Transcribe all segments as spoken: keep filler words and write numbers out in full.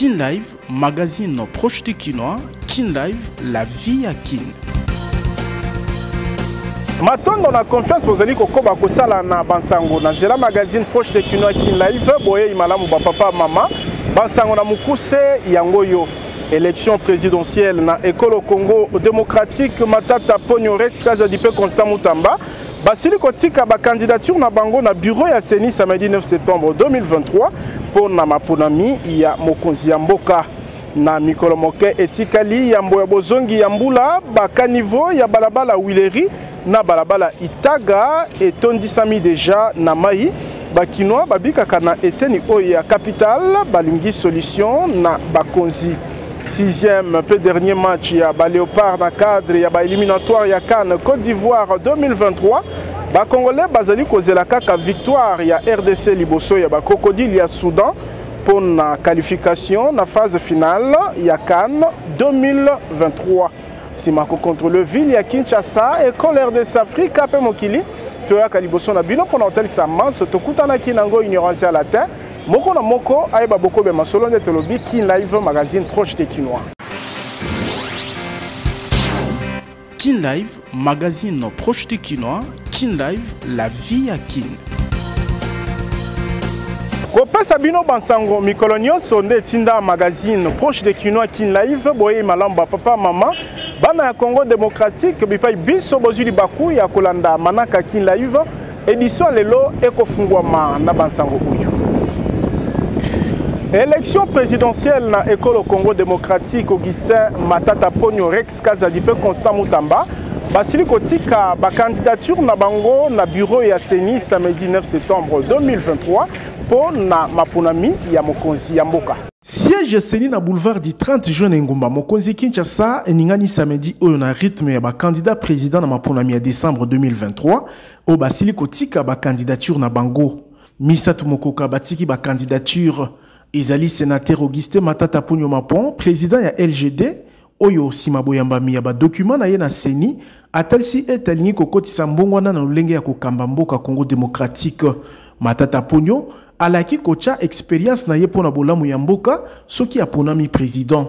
Kin Live, magazine proche du Kinois. Kin Live, la vie à Kin. Maintenant, on a confiance pour Zali Kokoba Kosala na Bansango. Dans la magazine proche de Kinois Kin Live, boye imalamu ba papa mama. Bansango na mukuse yangoyo. Élection présidentielle na École Congo démocratique Matata Ponyo Rex Kazadipe Constant Mutamba. Basili Kotika ba candidature na bango na bureau ya Seni samedi neuf septembre deux mille vingt-trois pour na mapunami ya Mokonzi ya Mboka. Na mikolo moke etikali ya mboya bozongi ya mbula baka niveau ya balabala Wileri na balabala Itaga etondisami déjà na mai bakinois babikaka na eteni oyo ya capitale balingi solution na bakonzi. Sixième peu dernier match ya ba Léopard na cadre ya ba éliminatoire ya CAN Côte d'Ivoire deux mille vingt-trois ba Congolais bazali kozela kaka victoire ya R D C liboso ya ba Crocodile ya Soudan pour la qualification na phase finale ya CAN deux mille vingt-trois. Simako contre le ville ya Kinshasa École R D C Afrique pe mokili toya kaliboso na bino pona hotel Samans tokutana kinango ignorance à la terre. Moko na moko ayeba boko be masolo de telobi Kin Live magazine proche de Kinois. Kin Live magazine proche de Kinois. Kin Live la vie à Kin. Kopesa bino bansango mikolo nyonso nde tinda magazine proche de Kinois Kin Live boye malamba papa mama bana ya Congo démocratique bipai biso bozuli baku ya kolanda manaka Kin Live édition lelo ekofungwama na bansango uyu. Élection présidentielle na École Congo démocratique Augustin Matata Ponyo Rex Kazadipe Constant Mutamba basili kotika ba candidature na bango na bureau ya Seni samedi neuf septembre deux mille vingt-trois pour na mapunami ya Mokonzi ya Mboka. Siège Seni na boulevard du trente juin Ngumba Mokonzi Kinshasa eningani samedi oyo na rythme ya ba candidat président na mapunami ya décembre deux mille vingt-trois o basili kotika ba candidature na bango. Misatu Mokoka batiki ba candidature Ezali sénateur Augustin Matata Ponyo Mapon, président ya L G D, Oyo Simaboyambami ya ba document na ye na Seni, atalisi etalingi kokotisa mbongwana na lolenge ya kokamba mboka Congo démocratique. Matata Ponyo alaki kocha expérience na ye pona bolamu ya mboka soki aponami président.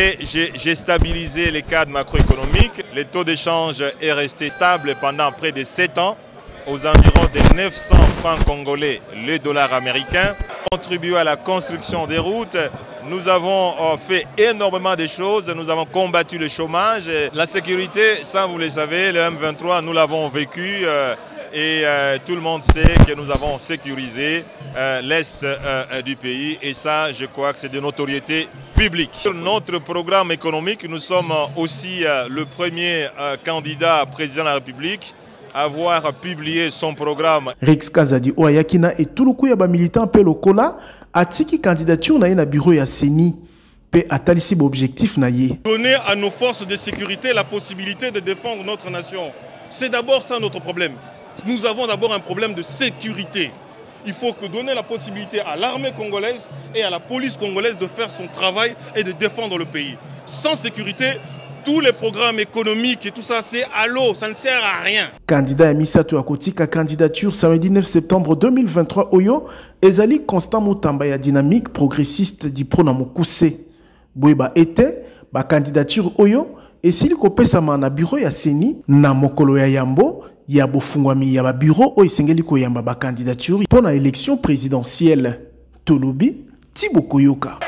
J'ai stabilisé les cadres macroéconomiques, le taux d'échange est resté stable pendant près de sept ans. Aux environs de neuf cents francs congolais, le dollar américain, contribué à la construction des routes. Nous avons fait énormément de choses, nous avons combattu le chômage. La sécurité, ça vous le savez, le M vingt-trois, nous l'avons vécu euh, et euh, tout le monde sait que nous avons sécurisé euh, l'Est euh, du pays et ça, je crois que c'est de notoriété publique. Sur notre programme économique, nous sommes aussi euh, le premier euh, candidat président de la République avoir publié son programme. Rex Kazadi Oyakina et tout le coup ya ba militant pe lokola atiki candidature na ye na bureau ya Seni pe atalisi ba objectif na ye. Donner à nos forces de sécurité la possibilité de défendre notre nation. C'est d'abord ça notre problème. Nous avons d'abord un problème de sécurité. Il faut que donner la possibilité à l'armée congolaise et à la police congolaise de faire son travail et de défendre le pays. Sans sécurité, tous les programmes économiques et tout ça, c'est à l'eau, ça ne sert à rien. Candidat à Misato Akotika candidature samedi neuf septembre deux mille vingt-trois Oyo, Ezali Constant Mutamba ya dynamique progressiste du Prona Mokuse. Boyba était, ba candidature Oyo, et s'il kopesa na bureau ya Seni, na mokolo ya Yambo, ya bofungwami ya ba bureau o isengeli ko yamba ba candidature pour la élection présidentielle. Tolobi, Thibaut Koyoka.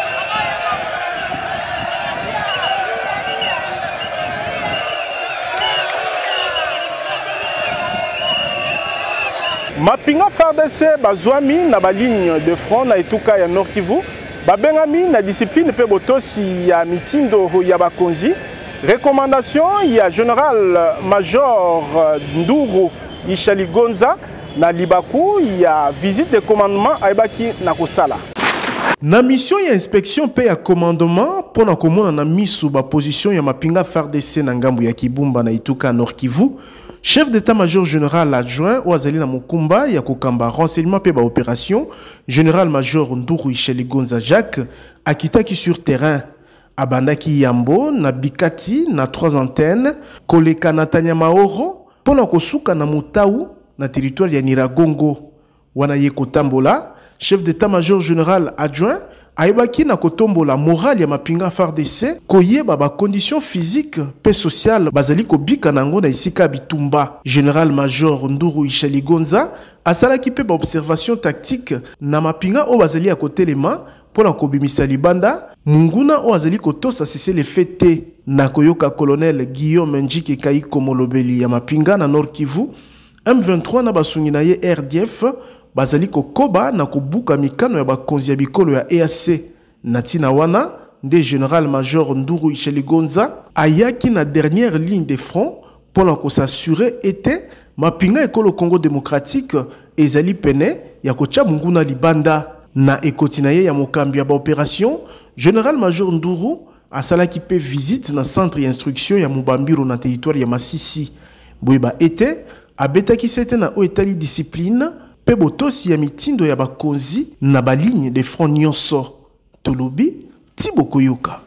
Mapinga F A R D C bazwami na ba ligne de front na etuka ya Nord Kivu babengami na discipline pe botosi ya mitindo ya bakonzi. Recommandation ya général major Nduru Ishaligonza na libaku ya visite de commandement aibaki na kosala. Na mission ya inspection pe ya commandement pona komona na misu ba position ya mapinga F A R D C na ngambu ya Kibumba na etuka Nord Kivu. Chef d'état-major général adjoint Ouazali na Mukumba ya kokamba renseignement pe ba opération général-major Nduru Ishaligonza Jacques akitaki sur terrain abandaki Yambo na Bikati na trois antennes koleka na Tanyamaoro pona kosuka na Mutau na territoire ya Niragongo wana ye kotambola chef d'état-major général adjoint ayebaki na kotombola morale ya mapinga F A R D C koyeba ba condition physique pe sociale bazali kobika nango na isika bitumba. Général Major Nduru Ishaligonza asalaki pe ba observation tactique na mapinga o bazali ya kotelema pona kobimisa libanda munguna o azali kotosa cesser les faits na koyoka colonel Guillaume Njike Kaiko Molobeli ya mapinga na Nord Kivu. M vingt-trois na basungi na ye R D F bazali kokoba na kobuka mikano ya bakonzi ya bikolo ya E A C na tina wana nde Général Major Nduru Ishaligonza ayaki na dernière ligne de front pour ko s'assurer était mapinga ekolo Congo démocratique ezali pene ya kocha munguna libanda na ekoti na ye ya mokambi ya ba opération. Général Major Nduru asalaki pe visite na centre d'instruction ya Mubambiro na territoire ya Masisi. Boyeba ete abetaki sete na o etali discipline pe botosi ya mitindo ya bakonzi na ba ligne de front nyonso. Tolobi Thibaut Koyoka.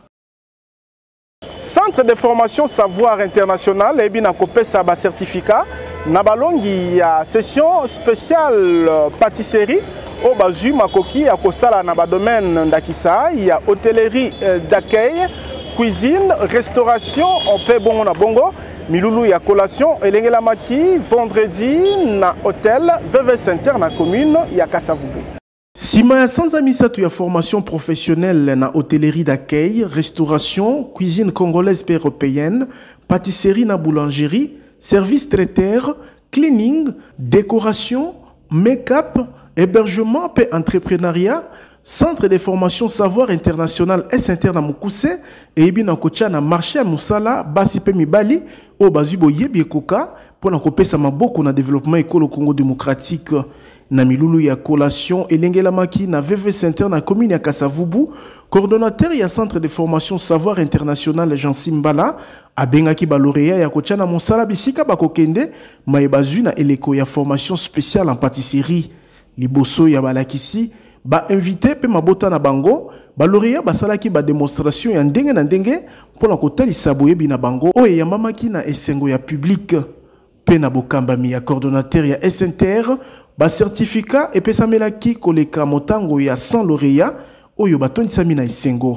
Centre de formation savoir international et bien kopesa ba certificat na balongi ya session spéciale pâtisserie au bazu makoki ya kosala na ba domaine ndakisa ya hôtellerie d'accueil, cuisine, restauration on peut bongo na bongo milulu ya collation elengela maki vendredi na hôtel V V Center na commune ya Kasavubu. Sima ya sanza misatu ya formation professionnelle na hôtellerie d'accueil, restauration, cuisine congolaise et européenne, pâtisserie na boulangerie, service traiteur, cleaning, décoration, make-up, hébergement et entrepreneuriat, centre de formation savoir international S Inter na Mukuse et ebi na kocha na marché à Musala basi pe mibali o bazubo yebi ekoka pour na kopesa maboko na développement école Congo démocratique. Na milulu ya collation elengela maki na V V Center na commune ya Kasavubu, coordonnateur ya centre de formation savoir international Jean Simbala abengaki ba lauréat ya kocha na mosala bisika bakokende maebazui na eleko ya formation spéciale en pâtisserie. Liboso ya balakisi ba invité pe mabota na bango ba lauréat basalaki ba démonstration ya ndenge na ndenge pona kotalisa boyebi na bango oyo ya mamaki na esengo ya public pe na bokambami ya coordonnateur ya S Inter ba certificat et pe samelaki koleka motango ya cent lauréats oyo batondisami na esengo.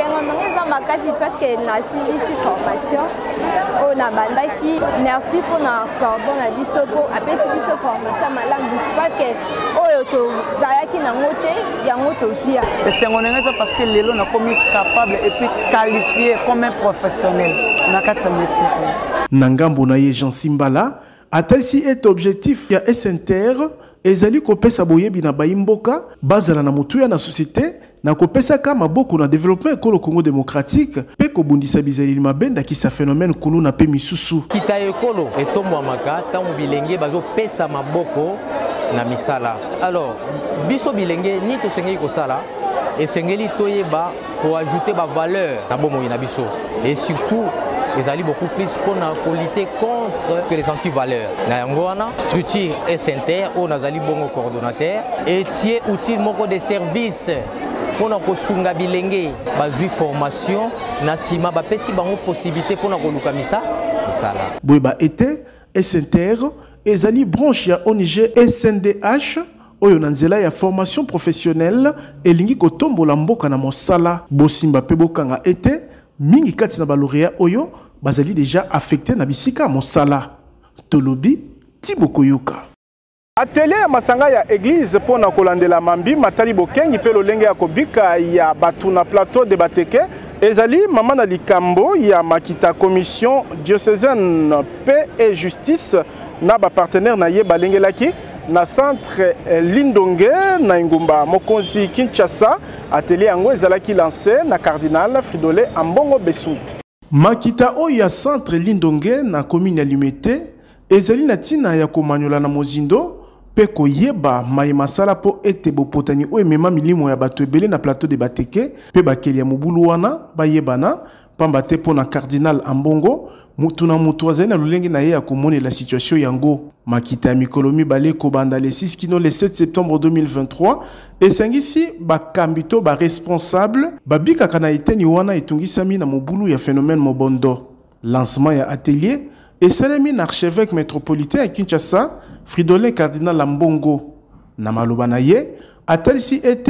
Parce que na ici formation on a bandaki merci pour na cordon na biso pour apesi biso formation malamu parce que oyo to zalaki na moté ya moto via esengo nengeza parce que lelo na komi capable et puis qualifié comme un professionnel na kati métier na ngambo na ye Jean Simbala atalisi est objectif ya S Inter ezali kopesa boyebi na baimboka bazala na mutuya na société na kopesa kama boko na développement école Congo démocratique pe kobundisa bizali mabenda ki sa phénomène kulu na pe misusu kita ekolo etomwa maka tangu bilenge bazo pesa maboko na misala. Alors biso bilenge ni to sengeli ko sala et sengeli toyeba pour ajouter ba valeur na bomo na biso et surtout ils allaient beaucoup plus pour lutter contre les anti-valeurs. Dans structure S Inter, on a un bon coordonnateur et tiers utile des services pour nous sunga bilenge, bazu formation, nasima ba pesi bango possibilité pour nous lukamisa misala. Boyeba été S Inter, ezali branche ya O N G S N D H. Oyo nanzela ya formation professionnelle elingi kotombola mboka na mosala bosimba pe bokanga été mingi kati na baloréa oyo bazali déjà affecté na bisika mosala. Tolobi Thibaut Koyoka. Atelier ya masanga ya église pona kolandela mambi matali bokengi pe lolenge ya kobika ya batuna plateau de Bateke ezali mama na likambo ya makita commission diocésaine paix et justice na ba partenaire na ye balengelaki na centre Lindonge na Ngumba mokonzi Kinshasa. Atelier yango ezalaki lancé na cardinal Fridolin Ambongo Besu. Makita o ya centre Lindonge na commune ya Limete ezali na tina ya komanyola na mozindo pe koyeba mai masala po ete bopotani o emema milimo ya bato ebele na plateau de Bateke pe bakeli ya mobulu wana bayebana pamba te po na cardinal Ambongo mutu na mutu azali na lolenge na ye ya komone la situation yango. Makita ya mikolo mibale kobanda le six kino le sept septembre deux mille vingt-trois esengisi bakambito ba responsable babikaka na eteni wana etungisami na mobulu ya phénomène mobondo. Lancement ya atelier esalemi na archevêque métropolitain ya Kinshasa Fridolin Cardinal Ambongo na maloba na ye atalisi ete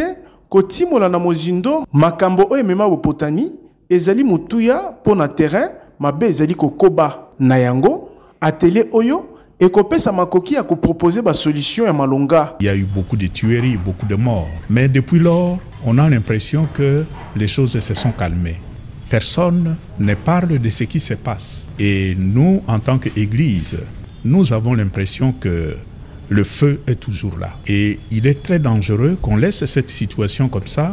kotimola na mozindo makambo oyo emema bopotani ezali mutuya po na terrain mabe ezali kokoba na yango atelier oyo ekopesa makoki ya proposer ba solution ya malonga. Il y a eu beaucoup de tueries, beaucoup de morts, mais depuis lors, on a l'impression que les choses se sont calmées. Personne ne parle de ce qui se passe. Et nous, en tant qu'Église, nous avons l'impression que le feu est toujours là. Et il est très dangereux qu'on laisse cette situation comme ça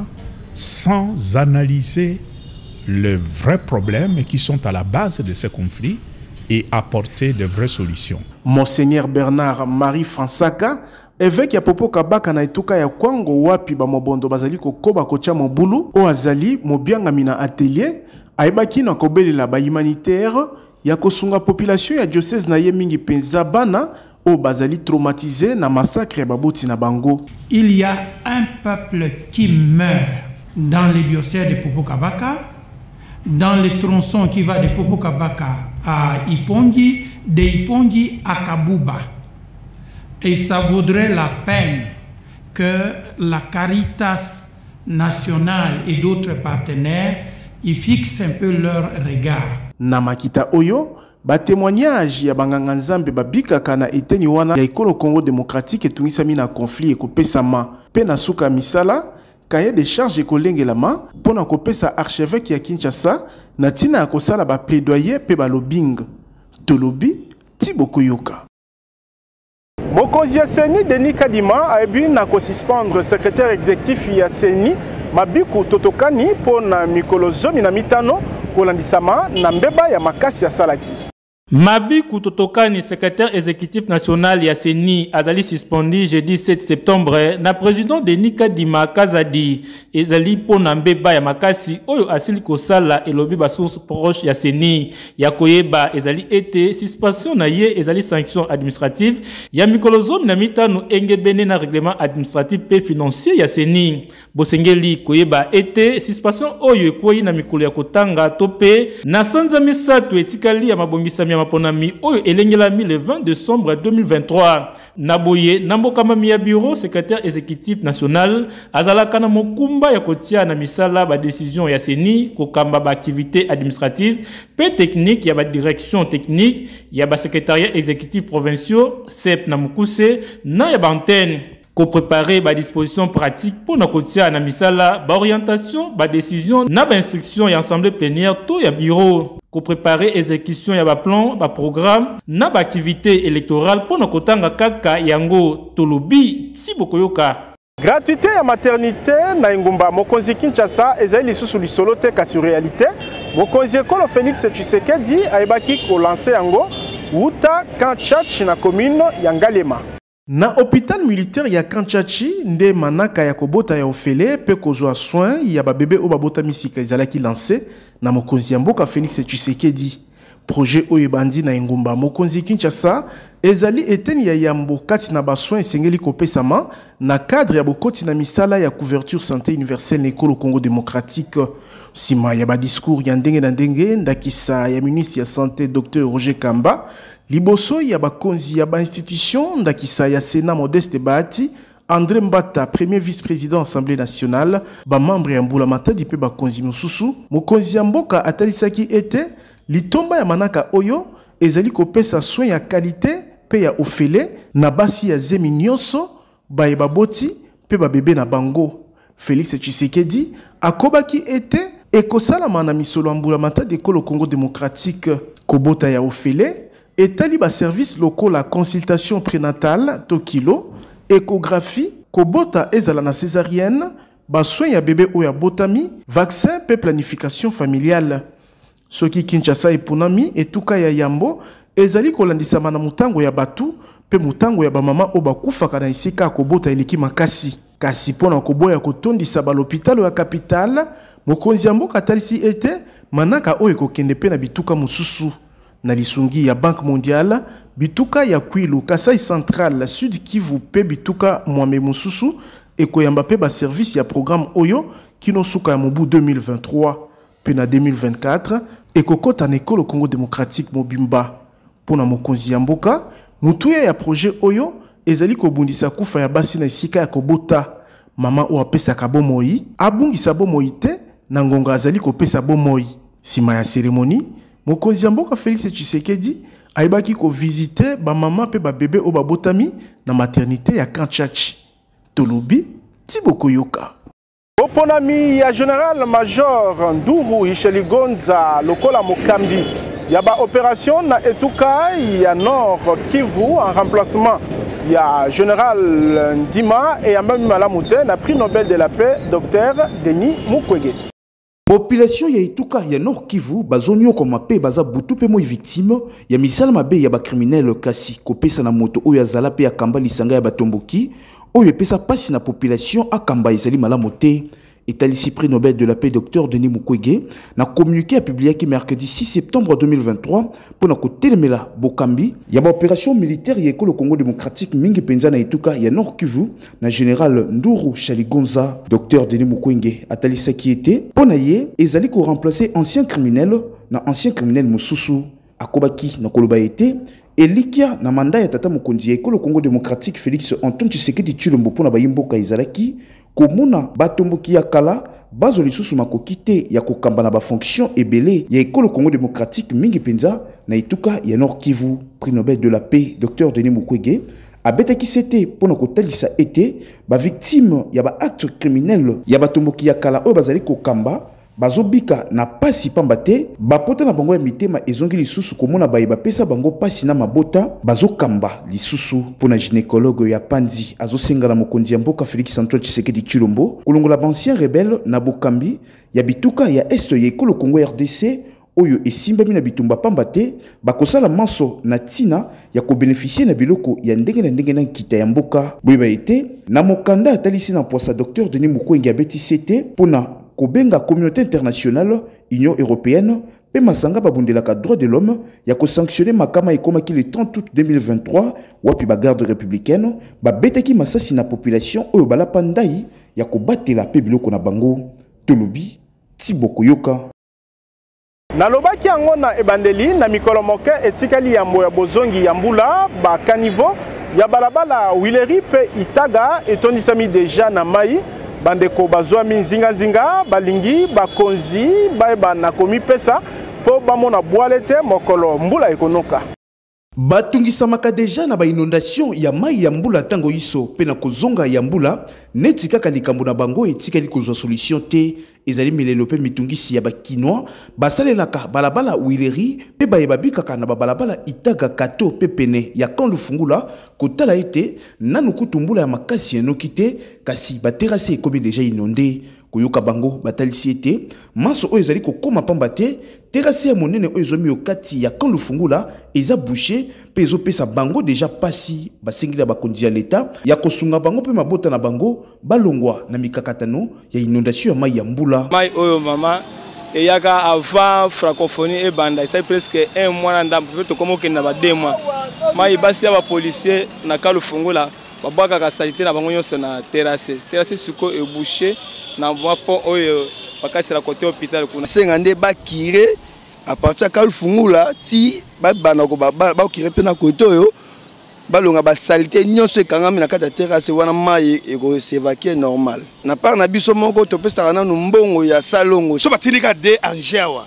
sans analyser les vrais problèmes qui sont à la base de ces conflits et apporter de vraies solutions. Monseigneur Bernard Marie Fransaka, évêque ya Popo Kabaka na etuka ya Kwango wapi ba mobondo bazali kokoba kocha mobulu o azali mobiangami na atelier aibaki na kobelela ba humanitaire ya kosunga population ya diocèse na ye mingi penza bana o bazali traumatisé na massacre ya baboti na bango. Il y a un peuple qui meurt dans le diocèse de Popo Kabaka, dans le tronçon qui va de Popo Kabaka à Ipongi, de Ipongi à Kabuba. Et ça vaudrait la peine que la Caritas nationale et d'autres partenaires y fixent un peu leur regard. Namakita Oyo, ba témoignage ya banganga nzambe babika kana eteni wana ya ekolo Congo démocratique etungisami na conflit ekopesama pe na suka misala cahier de charge ekolengelama pona kopesa archevêque ya Kinshasa na tina ya kosala ba plaidoyer pe ba lobbying tolobi Tiboko Yoka. Mokonzi ya Seni Denis Kadima a ebi na ko suspendre secrétaire exécutif ya Seni Mabiku Totokani pona mikolo zomi na mitano kolandisama na mbeba ya makasi ya salaki. Mabiku Totokani, secrétaire exécutif national ya Seni, azali suspendu jeudi sept septembre na président Denis Kadima Kazadi ezali pona mbeba ya makasi oyo asili kosala elobi ba source proche ya Seni ya koyeba ezali ete suspension na ye ezali sanction administrative ya mikolo zomi na mitano engebene na règlement administratif pe financier ya Seni. Bosengeli koyeba ete suspension oyo ekoyi na mikolo ya kotanga tope na sanza misato etikali ya mabongisami maponami oyo elengelami le vingt décembre deux mille vingt-trois. Naboye Nambokama ya bureau secrétaire exécutif national azalaka na mokumba ya kotia na misala ba décision ya Seni kokamba ba activité administrative pe technique ya ba direction technique ya ba secrétariat exécutif provinciaux S E P na Mukuse na ya ba antenne ko préparer ba disposition pratique pour na kotia na misala ba orientation ba décision na ba instruction ya assemblée plénière to ya bureau ko préparer exécution ya ba plan ba programme na ba activité électorale pour na kotanga kaka yango tolobi Tiboko Yoka. Gratuité ya maternité na Ingumba Mokonzi Kinshasa ezali lisusu lisolo te kasi réalité. Mokonzi Ekolo Félix Tshisekedi aibaki ko lancer yango uta Kanchachi na commune ya Ngalema. Na hôpital militaire ya Kanchachi nde manaka ya kobota ya ofele pe kozwa soin ya ba bébé o babota misika ezalaki lancé na mokonzi ya mboka Félix Tshisekedi. Projet oyo bandi na Ingumba Mokonzi Kinshasa ezali eteni ya yambo kati na ba soin esengeli kopesama na cadre ya bokoti na misala ya couverture santé universelle na ekolo Congo démocratique. Sima ya ba discours ya ndenge na ndenge ndakisa ya ministre ya santé Docteur Roger Kamba liboso ya bakonzi ya ba institution ndakisa ya Sénat Modeste Bahati André Mbata, premier vice-président Assemblée nationale, ba membre ya Mbula Matadi pe bakonzi mosusu, mokonzi ya mboka atalisaki ete litomba ya manaka oyo ezali kopesa soin ya qualité pe ya ofele na basi ya zemi nyonso ba ebaboti pe ba bébé na bango. Félix Tshisekedi akobaki ete ekosalama na misolo Mbula Matadi ekolo Congo démocratique kobota ya ofele etali ba service locaux la consultation prénatale tokilo échographie kobota ezala na césarienne ba soin ya bébé oya botami vaccin pe planification familiale. Soki Kinshasa epunami etuka ya yambo ezali kolandisama na mutango ya batu pe mutango ya bamama o bakufaka na isika kobota eliki makasi kasi pona koboya kotondisa ba l'hôpital ya capitale mokonzi ya mboka talisi ete manaka oyo kokende pe na bituka mususu na lisungi ya Banque mondiale bituka ya Kwilu Kasai Central Sud Kivu pe bituka mwame mususu ekoyamba pe ba service ya programme oyo kinosuka ya mobu deux mille vingt-trois pe na deux mille vingt-quatre ekokota na ekolo Congo démocratique mobimba pona mokonzi ya mboka mutuya ya projet oyo ezali kobundisa kufa ya basi na isika ya kobota mama o apesaka bomoi abungisa bomoi te na ngonga azali kopesa bomoi. Sima ya cérémonie, mokonzi ya mboka Félix Tshisekedi aibaki ko visiter ba mama pe ba bébé o babotami na maternité ya Kanchachi. Tolobi Tiboko Yoka. Oponami ya Général Major Nduru Isheligonza lokola Mokambi. Yaba opération na Etuka ya Nord Kivu en remplacement. Il y a Général Ndima et Amami Malamute, na prix Nobel de la paix, Docteur Denis Mukwege. Population ya Ituka ya Nord Kivu bazonyo koma pe baza butu pe moi victime ya misala mabe ya ba criminel kasi kopesa na moto oyo azala pe akamba lisanga ya batomboki oyo pesa pasi na population akamba ezali malamu te. Etalisi prix Nobel de la paix Docteur Denis Mukwege na communiqué a publié qui mercredi six septembre deux mille vingt-trois pour na kotelemela bokambi ya ba opération militaire ya ekolo Congo démocratique mingi penza na Ituka ya Nord Kivu na général Nduru Shaligonza. Docteur Denis Mukwege atalisa qui était pona ye ezali ko remplacer ancien criminel na ancien criminel mususu akobaki na koloba été Elikia na manda ya tata mokonzi ya ekolo Congo démocratique Félix Antoine Tshisekedi Tshilombo pona bayimboka ezalaki komuna batomboki ya kala bazo lisusu makoki te ya kokamba na ba fonction ebele ya ekolo Congo démocratique mingi penza na Ituka ya Nord Kivu. Prix Nobel de la paix Docteur Denis Mukwege abetaki sete pona kotalisa ete ba victime ya ba acte criminel ya batomboki ya kala oyo bazali kokamba bazobika na pasi pambate bapota na bango ya mitema ezongi lisusu komona baye bapesa bango pasi na mabota bazokamba lisusu pona gynécologue ya Panzi azosenga na mokonzi ya mboka Félix Antoine Tshisekedi Tshilombo kolongola bancien rebelle na bokambi ya bituka ya est ya ekolo Congo R D C oyo esimbami na bitumba pambate bakosala manso na tina ya kobénéficier na biloko ya ndenge na ndenge na nkita ya mboka boyeba ete na mokanda atalisi na posa Docteur Denis Mukwege abeti sete pona kobenga communauté internationale Union européenne pe masanga babundelaka droit de l'homme ya ko sanctionner makama ekomaki le trente août deux mille vingt-trois wapi ba garde républicaine ba betaki masasi na population oyo balapa ndai ya kobatela pe biloko na bango. Tolobi Tiboko Yoka. Nalobaki yango na ebandeli na mikolo moke etikali yambo ya bozongi ya mbula ba kanivo ya balabala Wileri pe Itaga etondisami deja na mai. Bandeko bazwa minzinga zinga balingi bakonzi baeba na komi pesa po bamona boalete mokolo mbula ekonoka. Batungisamaka deja na ba inondation ya mai ya mbula tango iso pe na kozonga ya mbula neti kaka likambo na bango etikali kozwa solution te ezali milelo pe mitungisi ya bakinois basalelaka balabala Wileri pe bayeba bikaka na balabala Itaga Kato pe pene ya kan lufungula kotala ete nanu kutumbula ya makasi enoki te kasi baterase ekomi deja inondé. Koyoka bango batalisi ete maso oyo ezali kokoma pamba te terase ya monene oyo ezomi okati ya kan lufungula eza bouché pe ezopesa bango deja pasi basengeli ya bakonzi ya leta ya kosunga bango pe mabota na bango balongwa na mikakatano ya inondation ya mai ya mbula. Mai oyo mama eyaka avant francophonie et banda c'est presque un mois na ndambo pe tokomo kenda ba deux mois mai basi ya ba policier na kan lufungula babaka ka salité na bango nyonso na terrasse terrasse suko e bouché na mwapo oyo bakasi la côté hôpital kuna senga nde bakire à partir ka lufungula ti ba bana ko ba ba kire pe na côté oyo balonga ba salité nyonso ekangami na kata terrasse wana mai eko s'évacuer normal na part na biso moko to pesa na mbongo ya salongo so batindika de angewa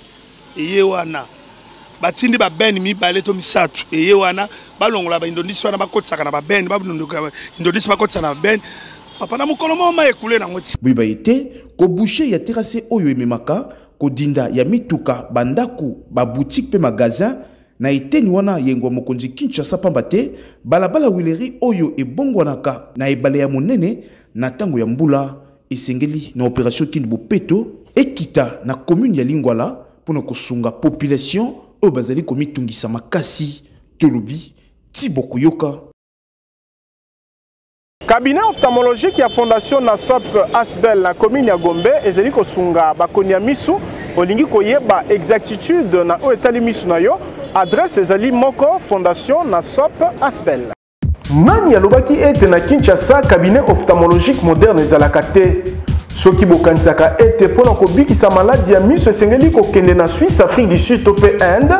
eye wana batindi ba ben mi bale to misatu eye wana balongola ba indonisi wana bakotsaka na ba ben ba indonisi bakotsa na ben papa na mukolo moma ekule na ngoti biba ete ko boucher ya terrasse oyo ememaka ko dinda ya mituka bandaku ba boutique pe magasin na eteni wana yengwa mokonzi Kinshasa pamba te balabala Wileri oyo ebongwanaka na ebale ya monene na tango ya mbula esengeli na opération Kinbupeto ekita na commune ya Lingwala pona kosunga population oyo bazali komitungisa makasi. Tolobi Tiboko Yoka. Cabinet ophtalmologique ya fondation na S O P Asbel na commune ya Gombe ezali kosunga bakoni ya misu olingi koyeba exactitude na o etali misu na yo adresse ezali moko fondation na S O P Asbel. Nani alobaki ete na Kinshasa cabinet ophtalmologique moderne ezalaka te soki bokanisaka ete pona kobikisa maladi ya misu esengeli kokende na Suisse, Afrique du Sud to pe Inde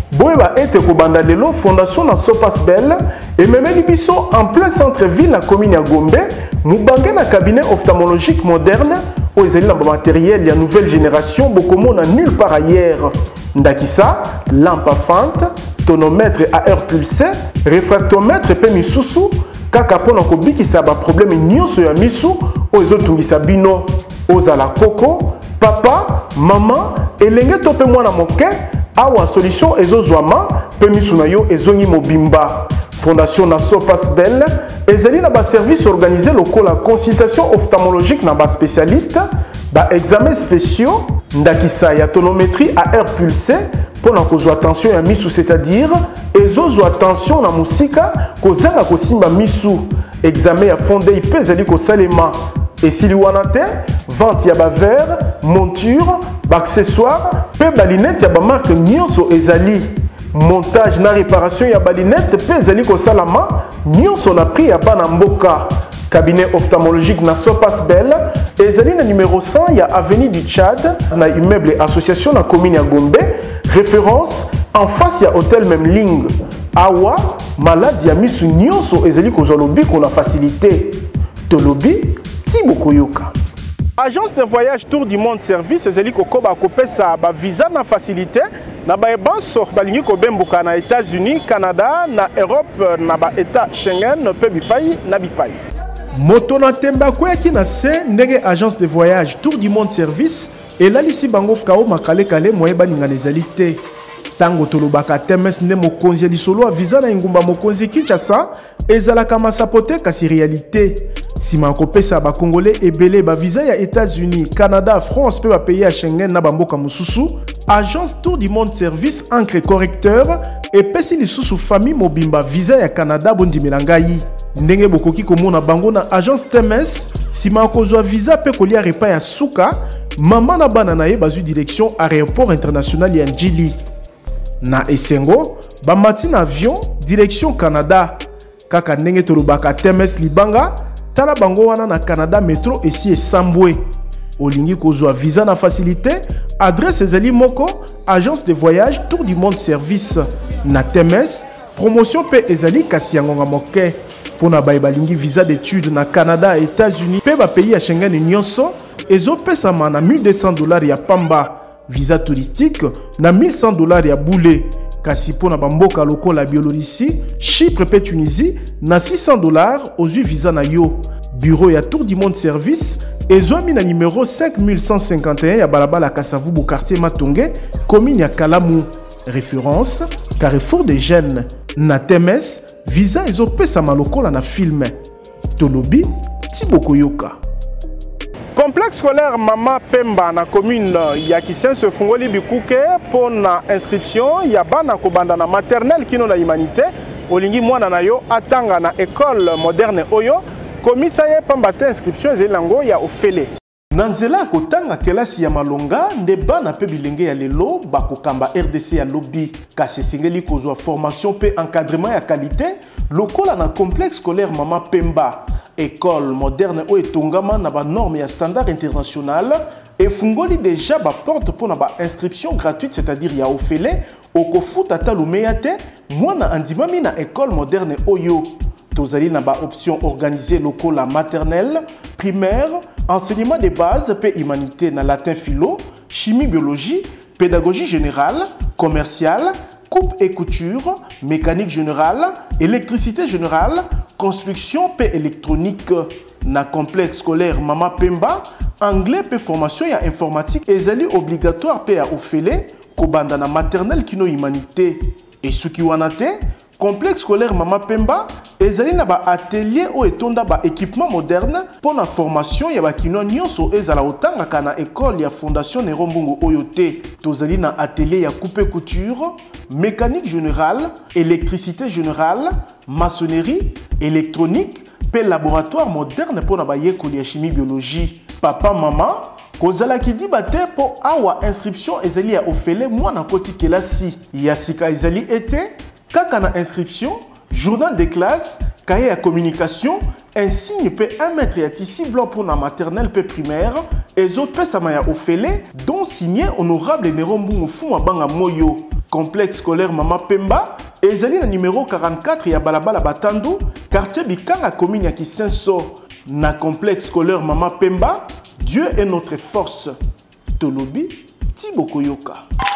boyeba ete kobanda lelo fondation na Sopas Bell ememeli biso en plein centre-ville na commune ya Gombe mubange na cabinet ophtalmologique moderne o ezali na matériel ya nouvelle génération bokomona nulle part ailleurs. Ndakisa, lampe à fente, tonomètre à air pulsé, réfractomètre pe misusu kaka pona kobikisa ba problème nyonso ya misu o ezotungisa bino ozala koko papa mama elenge to pe mwana moke awa solution ezozwama pe misu na yo ezongi mobimba. Fondation na Sopas Bell ezali na ba service organisé lokola consultation ophtalmologique na ba spécialiste ba examen spéciaux ndakisa ya tonométrie à air pulsé pour na kozwa tension ya misu, c'est-à-dire ezozwa tension na musika kozanga kosimba misu. Examen ya fondé pe ezali kosalema esili wana te vente ya ba verre monture ba accessoire pe ba lunette ya ba marque nyonso ezali. Montage na réparation ya balinette pe ezali kosalama nyonso na prix ya bana mboka. Cabinet ophtalmologique na Sopas Bell ezali na numéro cent ya avenue du Tchad na immeuble association na commune ya Gombe, référence en face ya hôtel Memling. Awa maladie ya misu nyonso ezali kozwa lobiko na facilité. Tolobi ti bokoyoka. Agence de voyage Tour du Monde Service ezali kokoba kopesa ba visa na facilité na ba ebanso balingi kobembuka na États-Unis, Canada, na Europe na ba état Schengen pe bipai na bipai. Moto na temba koyaki na se ndenge agence de voyage Tour du Monde Service elalisi bango kao makale kale moyeba ninga ezali te. Tango tolobaka temes nde mokonzi ya lisolo a visa na ingumba mokonzi Kinshasa ezalaka masapote kasi réalité. Sima kopesa ba Congolais ebele ba visa ya États-Unis, Canada, France pe ba pays ya Schengen na bamboka mususu, agence Tour du Monde Service encre correcteur et pesi lisusu famille mobimba visa ya Canada bondimela ngai. Ndenge bokoki komona bango na agence T M S sima kozwa visa pe kolia repas ya suka, mama na bana na ye bazu direction aéroport international ya Njili. Na Esengo, ba mati na avion direction Canada. Kaka ndenge tolobaka T M S libanga tala bango wana na Canada métro esi esambwe. Olingi kozwa visa na facilité, adresse ezali moko, agence de voyage Tour du Monde Service. Na T M S, promotion pe ezali kasi yango moke. Pona baye balingi visa d'études na Canada, États-Unis, pe ba pays ya Schengen nyonso, ezo pesama na mille deux cents dollars ya pamba. Visa touristique na mille cent dollars ya boule. Kasi pona bamboka lokola Biélorussie, Chypre pe Tunisie na six cents dollars ozwi visa na yo. Bureau ya Tour du Monde Service ezwami na numéro cinq mille cent cinquante et un ya balabala Kasavubu quartier Matonge, commune ya Kalamu. Référence Carrefour des Jeunes. Na T M S visa ezopesama lokola na film. Tolobi Tibokoyoka. Complexe scolaire Mama Pemba na commune ya Kisenso fungoli bikuke pour na inscription ya bana kobanda na maternelle kino na humanité olingi mwana na yo atanga na école moderne oyo komisa ye pamba te inscription ezelango ya ofele. Nanzela kotanga kelasi ya malonga nde bana pe bilenge ya lelo bakokamba R D C ya lobby kasi singeli kozwa formation pe encadrement ya qualité lokola na complexe scolaire Mama Pemba. École moderne ou etongama na ba norme ya standard international et fungoli déjà ba porte pour na ba inscription gratuite, c'est-à-dire ya ofele okofuta talumeyate mwana andimami na école moderne oyo. Tozali na ba option organisée lokola maternelle, primaire, enseignement de base pe humanité na latin philo, chimie biologie, pédagogie générale, commerciale, coupe et couture, mécanique générale, électricité générale, construction pe électronique. Na complexe scolaire Mama Pemba, anglais pe formation ya informatique ezali obligatoire pe ya ofele kobanda na maternelle kino humanité. Et suki wana te, complexe scolaire Mama Pemba ezali na ba atelier o etonda ba équipement moderne pour la formation ya ba kino nyonso ezala otanga kana école ya fondation Nerombungu oyote. Tozali na atelier ya coupe couture, mécanique générale, électricité générale, maçonnerie, électronique, pe laboratoire moderne pour na ba yekoli ya chimie biologie. Papa mama kozala ki di bate po awa inscription ezali ya ofele mwana koti kelasi ya sika ezali ete kaka na inscription, journal de classe, cahier à communication, insigne pe un mètre ya tissu blanc pour la maternelle pe primaire, et autres pe samaya ofele, dont signé honorable Nerombungu Fuma Banga Moyo. complexe scolaire Mama Pemba ezali na numéro quarante-quatre ya balabala Batandu, quartier Bikanga, commune ya Kisenso. Na complexe scolaire Mama Pemba, Dieu est notre force. Tolobi Tibokoyoka.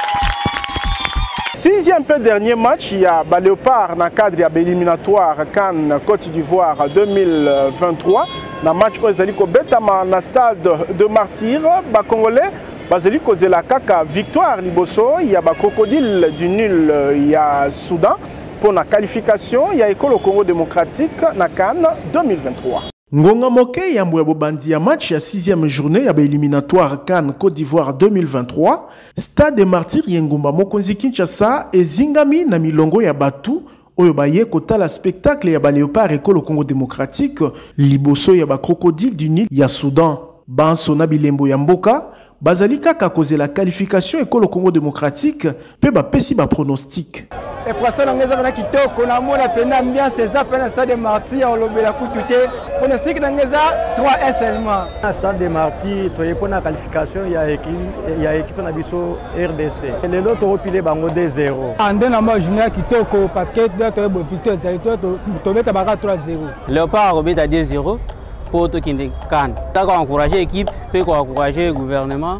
Sixième peu dernier match, il y a Léopard dans le cadre de l'éliminatoire Cannes Côte d'Ivoire deux mille vingt-trois. Dans le match où ils ont Betama dans le stade de Martyrs, les Congolais ont eu la kaka victoire Liboso. Il y a Crocodile du nul, il y a Soudan. Pour la qualification, il y a École au Congo démocratique dans Cannes deux mille vingt-trois. Ngonga Moke ya Mbouya Bobandi ya match ya sixième journée ya éliminatoire Cannes Côte d'Ivoire deux mille vingt-trois. Stade des Martyrs Yengumba Mokonzi Kinshasa et Zingami na milongo ya Batu. Oyo baye kotala spectacle ya ba Léopard École au Congo démocratique. Liboso ya ba Crocodile du Nil ya Soudan. Banso na bilembo ya Mboka. Bazali kaka cause la qualification École au Congo démocratique. Pe ba pesi ba pronostic. Et pour ça, on a quitté on a mon appel ambiance c'est ça le stade de Martyrs on lobé la coututé pronostic d'angeza trois un seulement le stade de Martyrs tu pour la qualification il y a équipe il y a équipe na biso R D C les autres repilé bango deux zéro ande na ma journée kitoko parce que tu dois bon plutôt c'est toi tu mettre baka trois zéro Léopard robé à deux zéro pour tout qui can d'accord encourager l'équipe peut encourager le gouvernement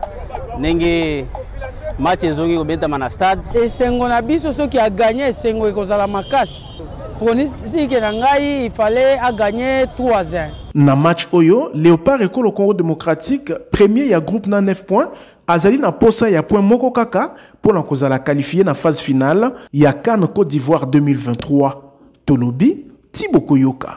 nenge match ezongi kobeta na stade esengo na biso soki a gagné esengo ekozala makasi pronostic na ngai il fallait a gagner trois un na match oyo Léopard École au Congo démocratique premier ya groupe na neuf points azali na posa ya point moko kaka pour na kozala qualifié na phase finale ya Cannes Côte d'Ivoire deux mille vingt-trois. Tolobi Tibokoyoka.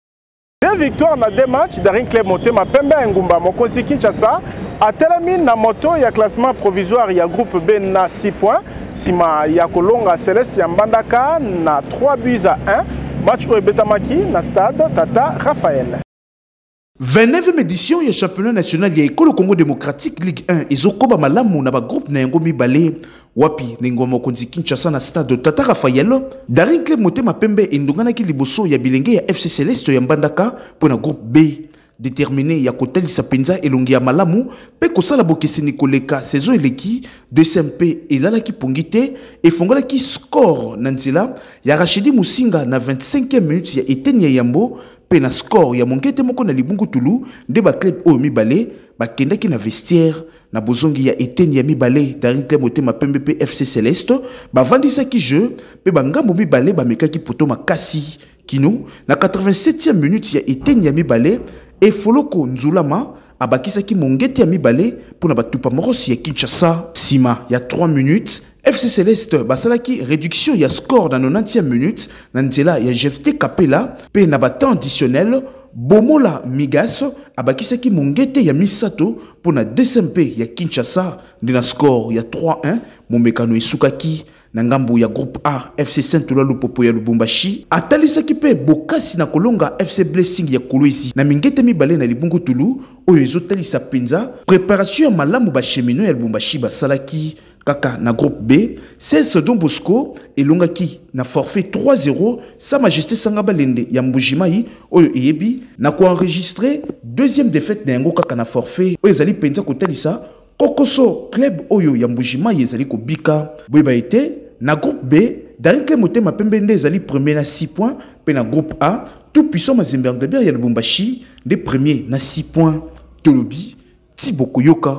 Deux victoires dans deux matchs Daring Club Motema Pemba Ngumba Mokonzi Kinshasa a terminé na moto ya classement provisoire ya groupe B na six points sima ya Kolonga Celeste ya Mbandaka na trois buts à un match au Betamaki na stade Tata Raphaël. vingt-neuvième édition ya championnat national ya École au Congo démocratique Ligue un ezokoba malamu na ba groupe na yango mibale wapi ningo Mokonzi Kinshasa na stade Tata Raphaël. Daring Club Motema Pembe endonganaki liboso ya bilenge ya F C Celeste ya Mbandaka pour na groupe B déterminé ya kotalisa penza elongi ya malamu pe kosala bokeseni koleka saison eleki deux C M P elalaki pongite efongolaki score na nzela ya Rachidi Musinga na vingt-cinquième minute ya Etenia Yambo pe na score ya Mongete moko na Libungu Tulu nde ba club oyo mibale bakendaki na vestiaire na bozongi ya Etenia mibale Daring Club Motema Pembe pe F C Celeste bavandisaki jeu pe bangambo mibale bamekaki poto makasi kino na quatre-vingt-septième minute ya Etenia mibale et Foloko Nzulama abakisaki Mongete ya mibale pour na batupa morosi ya Kinshasa. Sima ya trois minutes F C Celeste basalaki réduction ya score dans nonantième minute na nzela ya Jefte Kapela pe na temps additionnel Bomola Migas abakisaki Mongete ya Misato pour na deux C M P ya Kinshasa na score ya trois un momekano esukaki na ngambu ya groupe A F C Saint-Oula Lupopo ya Lubumbashi atalisaki pe bokasi na kolonga F C Blessing ya Kolwezi na mingete mibale na Libungu Tulu oyo ezotalisa penza préparation ya malamu ba chemino ya Lubumbashi basalaki kaka na groupe B seize Don Bosco elongaki na forfait trois zéro Sa Majesté Sangabalende ya Mbujimai oyo eyebi na ko enregistrer deuxième défaite na yango kaka na forfait oyo ezali penza kotalisa Kokoso club oyo ya Mbujimai ezali kobika boyeba ete na groupe B Daring Club Motema Pembe nde ezali premier na six points pe na groupe A tout puissant Mazembe Anglebert ya Lubumbashi nde premier na six points. Tolobi Tibokoyoka.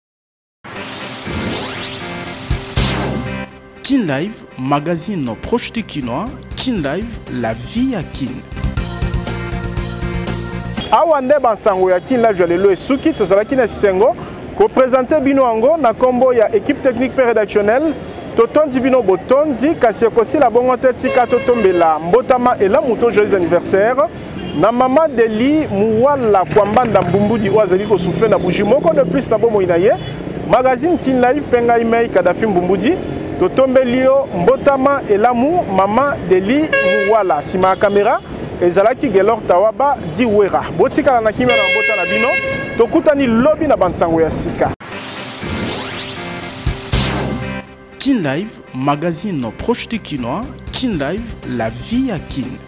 Kin Live, magazine proche de Kinois. Kin Live, la vie à Kin. Awa nde bansango ya Kin Live lelo esuki tozalaki na sengo ko présenter bino ango na kombo ya équipe technique pe rédactionnelle totondi bino botondi kasi kosi la bongo tika totombela mbotama ela muto joyeux anniversaire na mama Deli Muwala Kwambanda Mbumbudi oazali ko souffler na bougie moko de plus na bomo inaye magazine Kin Live penga email Kadafi Mbumbudi totombelio mbotama elamu mama Deli Muwala sima caméra ezalaki Gelor Tawaba Diwera botika na kimia na mbota na bino tokutani lobby na bansango ya sika. Kin Live, magazine proche de Kinois. Kin Live, la vie à Kin.